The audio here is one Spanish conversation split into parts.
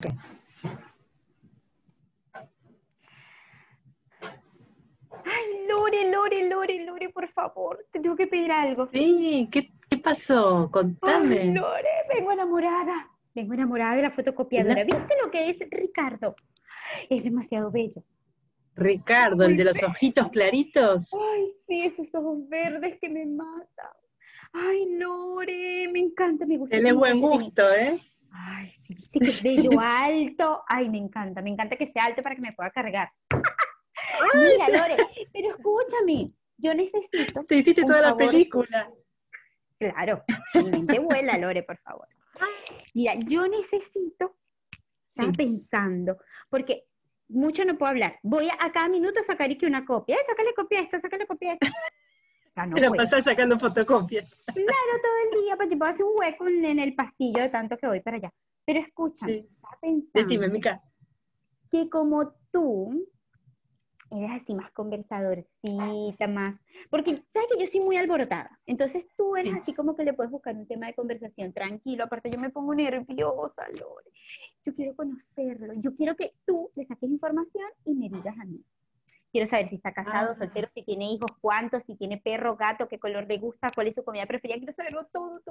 Ay, Lore, por favor, te tengo que pedir algo. Sí, ¿qué pasó? Contame. Ay, Lore, vengo enamorada de la fotocopiadora. ¿Viste lo que es Ricardo? Es demasiado bello. Ricardo, el Muy de los bello. ojitos claritos. Ay, sí, esos ojos verdes que me matan. Ay, Lore, me encanta, me gusta. Tenés buen gusto, ¿eh? Ay, sí, viste que es bello, alto. Ay, me encanta que sea alto para que me pueda cargar. Mira, Lore, pero escúchame, yo necesito Te hiciste un toda la favor. película. Claro, mi mente vuela, Lore, por favor. Mira, yo necesito, estaba pensando, porque mucho no puedo hablar. Voy a cada minuto sacar y que una copia. Sácale copia a esto, sácale copia a esto. O sea, no Pero puedo. pasás sacando fotocopias. Claro, todo el día, porque puedo hacer un hueco en el pasillo de tanto que voy para allá. Pero escúchame, Sí. estaba pensando Decime, Mica. que como tú eres así más conversadorcita, más... Porque sabes que yo soy muy alborotada. Entonces tú eres así como que le puedes buscar un tema de conversación tranquilo. Aparte yo me pongo nerviosa, Lore. Yo quiero conocerlo. Yo quiero que tú le saques información y me digas a mí. Quiero saber si está casado, soltero, si tiene hijos, cuántos, si tiene perro, gato, qué color le gusta, cuál es su comida preferida. Quiero saberlo todo.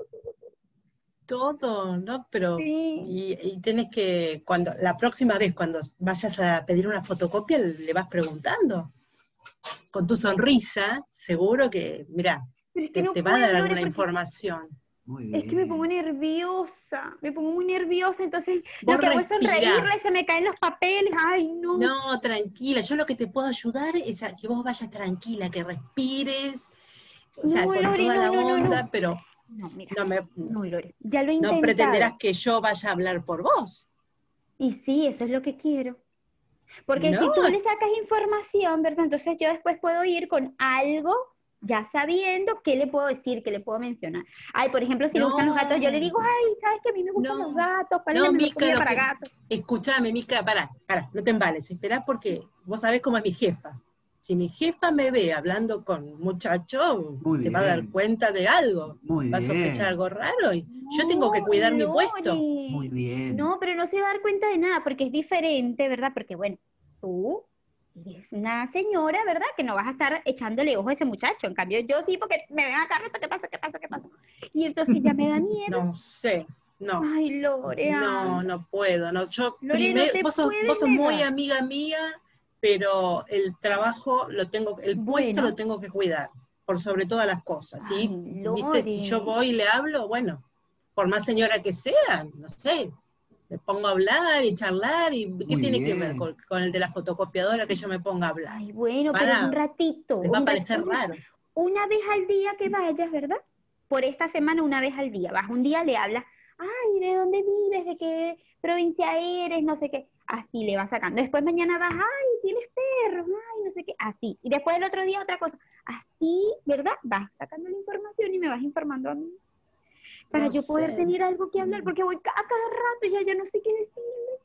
Todo, ¿no? Pero, Sí. y tenés que, la próxima vez cuando vayas a pedir una fotocopia, le vas preguntando. Con tu sonrisa, seguro que, mirá, Pero es que no te va a puedo, dar Lore, alguna porque información. Muy es que me pongo bien. nerviosa, entonces Vos lo que hago es respirá. sonreírle, se me caen los papeles, ay no. No, tranquila, yo lo que te puedo ayudar es a que vos vayas tranquila, que respires, o sea, No, con Lore, toda no, la no, no, no. onda, pero No, mira, no, no, Lore, ya lo he no pretenderás intentado. que yo vaya a hablar por vos. Y sí, eso es lo que quiero. Porque No, si tú le sacas información, ¿verdad? Entonces yo después puedo ir con algo ya sabiendo qué le puedo decir, qué le puedo mencionar. Ay, por ejemplo, si le gustan los gatos, yo le no, digo, ay, ¿sabes que a mí me gustan los no, gatos? ¿Cuál es la no, mejor Mica, comida para gatos? escúchame, Mica, pará, no te embales, esperá porque vos sabés cómo es mi jefa. Si mi jefa me ve hablando con un muchacho, Muy se va a dar bien. cuenta de algo, Muy va a sospechar bien. algo raro y yo tengo que No, cuidar mi puesto. Muy Lore. bien. No, pero no se va a dar cuenta de nada porque es diferente, ¿verdad? Porque bueno, tú eres una señora, ¿verdad? Que no vas a estar echándole ojo a ese muchacho. En cambio, yo sí, porque me ven acá, ¿qué pasa? Y entonces ya me da miedo. No sé, no, Ay, Lore, no, anda. no puedo, no. Yo Lore, no primero, te vos puedes sos muy negar. amiga mía, pero el trabajo el puesto lo Bueno, tengo que cuidar, por sobre todas las cosas, ay, ¿sí? Viste, si yo Lore. voy y le hablo, bueno, por más señora que sea, no sé, me pongo a hablar y charlar, y ¿qué Muy tiene que ver bien. con el de la fotocopiadora que yo me ponga a hablar? Ay, bueno, pero es un ratito, Les va a parecer raro. una vez al día que vayas, ¿verdad? Por esta semana, una vez al día. Vas un día, le hablas, ay, ¿de dónde vives? ¿De qué provincia eres? No sé qué. Así le vas sacando. Después mañana vas, ay, tienes perros, ay, no sé qué. Así. Y después el otro día otra cosa. Así, ¿verdad? Vas sacando la información y me vas informando a mí. Para No yo poder sé. tener algo que hablar, porque voy a cada rato y ya no sé qué decirle.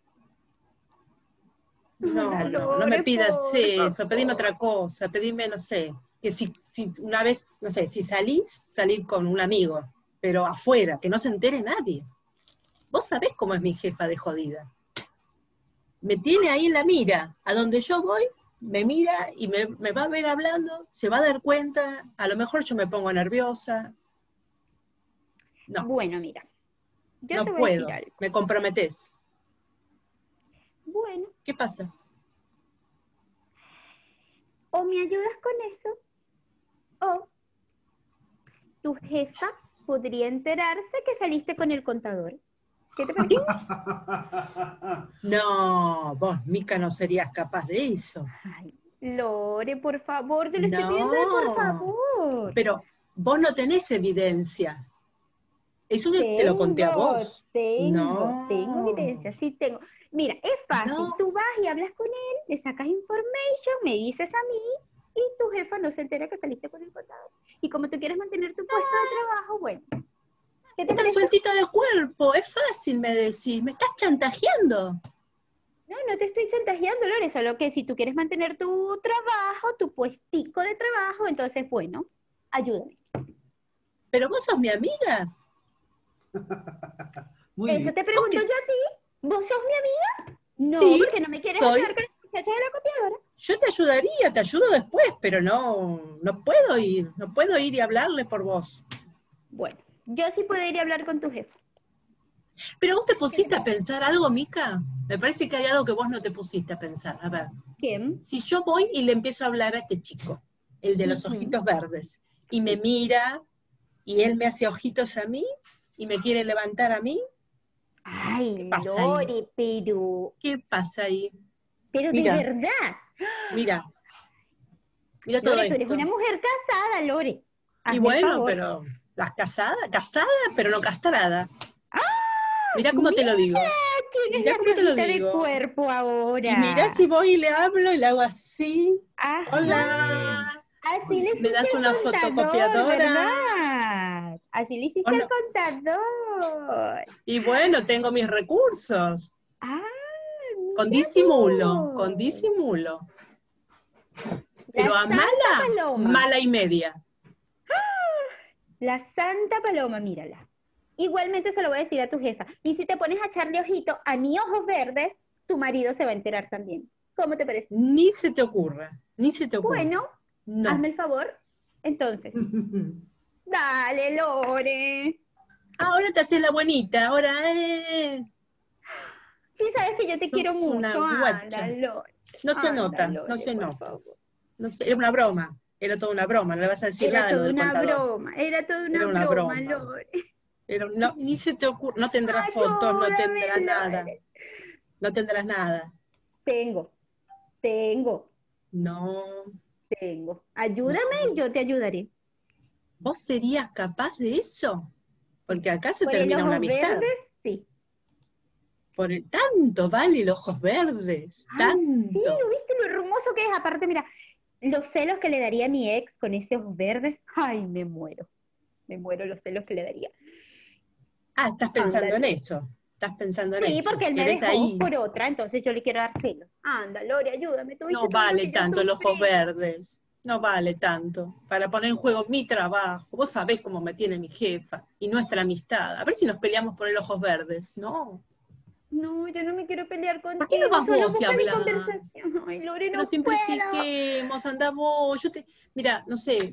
Anda, No me Lore, pidas por eso, pedime favor. otra cosa, pedime, no sé, que si una vez, no sé, si salir con un amigo, pero afuera, que no se entere nadie. Vos sabés cómo es mi jefa de jodida. Me tiene ahí en la mira, a donde yo voy, me mira y me va a ver hablando, se va a dar cuenta, a lo mejor yo me pongo nerviosa. No, Bueno, mira, yo te no voy a decir puedo, algo. me comprometés. Bueno, ¿Qué pasa? o me ayudas con eso, o tu jefa podría enterarse que saliste con el contador. ¿Qué te parece? No, vos, Mica, no serías capaz de eso. Ay, Lore, por favor, te lo estoy pidiendo de por No, favor. pero vos no tenés evidencia. Eso te lo conté a Tengo, vos. tengo No, evidencia, sí tengo. Mira, es fácil. no, Tú vas y hablas con él, le sacas information, me dices a mí y tu jefa no se entera que saliste con el contador. Y como tú quieres mantener tu puesto de trabajo, bueno, ¿qué te estás parece? sueltita de cuerpo, es fácil, me decís, me estás chantajeando. No, no te estoy chantajeando, Lore, solo que si tú quieres mantener tu trabajo, tu puestico de trabajo, entonces, bueno, ayúdame. Pero vos sos mi amiga. Muy Eso bien. te ¿Vos pregunto yo qué? a ti. ¿Vos sos mi amiga? No, Sí, porque no me quieres soy. ayudar con el muchacho de la copiadora. Yo te ayudaría, te ayudo después, pero no puedo ir y hablarle por vos. Bueno, yo sí puedo ir a hablar con tu jefe. Pero vos te ¿Qué te pusiste a parece? pensar algo, Mica. Me parece que hay algo que vos no te pusiste a pensar. A ver, ¿Quién? si yo voy y le empiezo a hablar a este chico, el de los Ujú. ojitos verdes, y me Sí. mira, y él me hace ojitos a mí, y me quiere levantar a mí, ¿qué Ay, pasa ahí? Lore, ¿Qué pasa ahí? pero de Mira, verdad. mira, mira todo Lore, tú eres una esto. mujer casada, Lore. Y Hazme el bueno, favor. pero las casada, pero no castrada. ¡Ah! Mira cómo te lo Mira, digo. ¿quién es Mira la cómo te lo flojita de digo. cuerpo Y mira si ahora? voy y le hablo y le hago así. Ajá. Hola. Así le ¿Me hiciste das una el contador, fotocopiadora? ¿verdad? Así le ¿O hiciste el no? contador. Y bueno, tengo mis recursos. Ah, Con mira disimulo, con vos. disimulo. La Pero a Santa mala, Paloma. mala y media. La Santa Paloma, mírala. Igualmente se lo voy a decir a tu jefa. Y si te pones a echarle ojito a mi ojos verdes, tu marido se va a enterar también. ¿Cómo te parece? Ni se te ocurra, ni se te ocurra. Bueno, hazme No. el favor. Entonces, dale, Lore. Ahora te haces la buenita, ahora Sí, sabes que yo te quiero sos una mucho. Anda, guacha. Lore. No se Anda, nota, no Lore, se por nota. favor. No sé, era una broma, era toda una broma, no le vas a decir Era nada a lo toda del una contador. broma, era toda una Era una broma, broma. Lore. No, ni se te ocurre, no tendrás fotos, no Ayúdame, tendrás nada, Lore. no tendrás nada. Tengo, tengo, No, tengo. Ayúdame y no. yo te ayudaré. ¿Vos serías capaz de eso? Porque acá se Por el termina una ojos amistad. verdes, sí. Por el tanto vale los ojos verdes, Ay, sí, tanto. ¿viste lo hermoso que es? Aparte, mira, los celos que le daría a mi ex con ese ojos verdes. Ay, me muero los celos que le daría. Ah, estás pensando en Ándalo. eso. Estás pensando en Sí, eso. porque él me ¿Querés dejó ahí? por otra, entonces yo le quiero dar celos. Anda, Lore, ayúdame, tú viste No todo lo vale que yo tanto los ojos sufrí. verdes. No vale tanto. Para poner en juego mi trabajo. Vos sabés cómo me tiene mi jefa y nuestra amistad. A ver si nos peleamos por el ojos verdes. No. No, yo no me quiero pelear ¿Por qué no contigo, vas solo vos y búscale hablas? conversación. Ay, Lore, Pero no puedo. simplifiquemos, anda vos. Mira, no sé,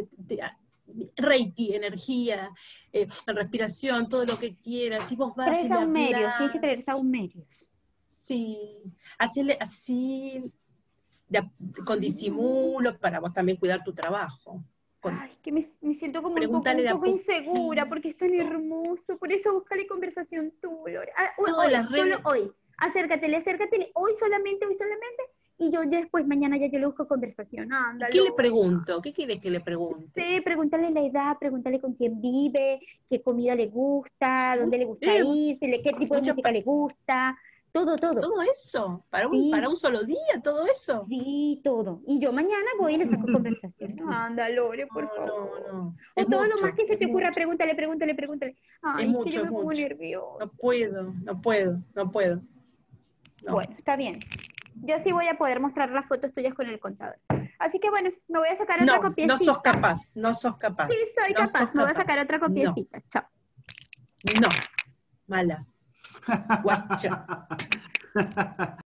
Reiki, energía, respiración, todo lo que quieras. Si vos vas Trae y le saumerios, tienes que traer hablas, saumerios. sí, hacerle así, de con Ay, no. disimulo, para vos también cuidar tu trabajo. Ay, que me siento como Pregúntale un de a poco insegura porque es tan poquito. hermoso. Por eso búscale conversación tú, Lore. Ah, Todas hoy, las solo redes. hoy. Acércatele. Hoy solamente. Y yo ya después, mañana ya yo le busco conversación. ¿Y Anda, qué le Lore. pregunto? ¿Qué quieres que le pregunte? Sí, pregúntale la edad, pregúntale con quién vive, qué comida le gusta, dónde le gusta Eh, ir, qué tipo de mucha, música le gusta. Todo, todo. todo eso, para Sí, un solo día, todo eso. sí, todo. Y yo mañana voy y le saco conversación. Anda, Lore, por No, no, favor. no. O todo lo más que se Es te ocurra, mucho, pregúntale. Ay, es que yo es me pongo mucho. No nerviosa. puedo, no puedo, no puedo. No. Bueno, está bien. Yo sí voy a poder mostrar las fotos tuyas con el contador. Así que bueno, me voy a sacar otra No, no sos copiecita. capaz, no sos Sí, capaz, soy no sos capaz. Me voy a sacar capaz. otra No, copiecita. Chao. no, mala, guacha.